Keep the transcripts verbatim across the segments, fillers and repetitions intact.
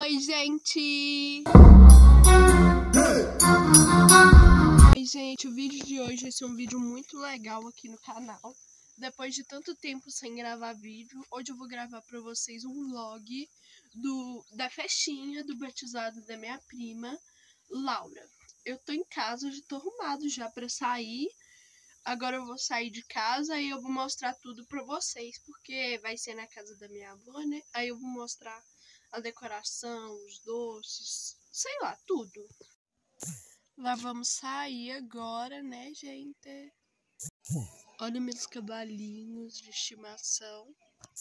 Oi, gente! Oi, gente, o vídeo de hoje vai ser um vídeo muito legal aqui no canal. Depois de tanto tempo sem gravar vídeo, hoje eu vou gravar pra vocês um vlog do, da festinha do batizado da minha prima, Laura. Eu tô em casa, já tô arrumado já pra sair. Agora eu vou sair de casa e eu vou mostrar tudo pra vocês, porque vai ser na casa da minha avó, né? Aí eu vou mostrar a decoração, os doces, sei lá, tudo. Lá vamos sair agora, né, gente? Olha meus cavalinhos de estimação.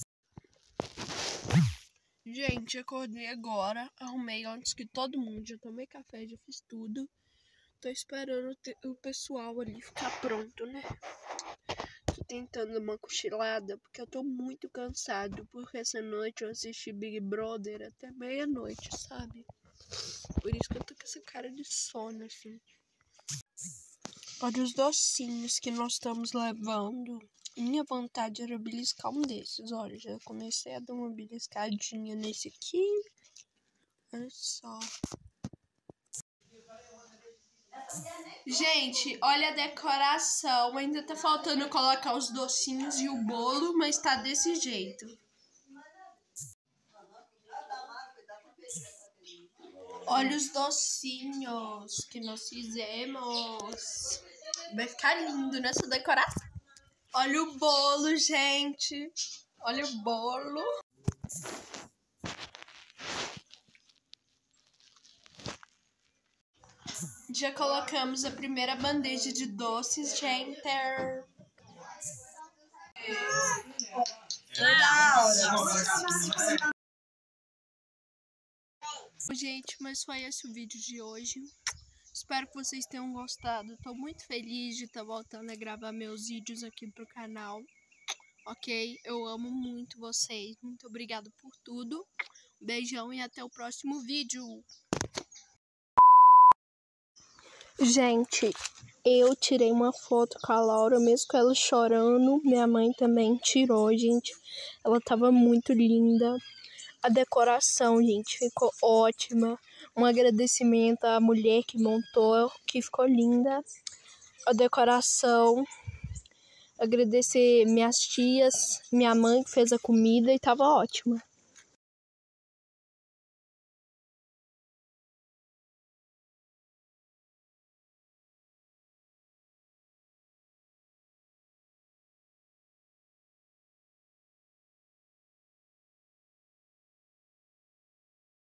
Gente, acordei agora, arrumei antes que todo mundo, já tomei café, já fiz tudo. Tô esperando o pessoal ali ficar pronto, né? Tô tentando uma cochilada, porque eu tô muito cansado, porque essa noite eu assisti Big Brother até meia-noite, sabe? Por isso que eu tô com essa cara de sono, assim. Olha os docinhos que nós estamos levando. Minha vontade era beliscar um desses. Olha, já comecei a dar uma beliscadinha nesse aqui. Olha só. Gente, olha a decoração. Ainda tá faltando colocar os docinhos e o bolo, mas tá desse jeito. Olha os docinhos que nós fizemos. Vai ficar lindo nessa decoração. Olha o bolo, gente. Olha o bolo. Já colocamos a primeira bandeja de doces, gente. Gente, mas foi esse o vídeo de hoje. Espero que vocês tenham gostado. Estou muito feliz de estar voltando a gravar meus vídeos aqui pro canal. Ok? Eu amo muito vocês. Muito obrigada por tudo. Beijão e até o próximo vídeo. Gente, eu tirei uma foto com a Laura, mesmo com ela chorando. Minha mãe também tirou, gente. Ela tava muito linda. A decoração, gente, ficou ótima. Um agradecimento à mulher que montou, que ficou linda. A decoração. Agradecer minhas tias, minha mãe que fez a comida e tava ótima.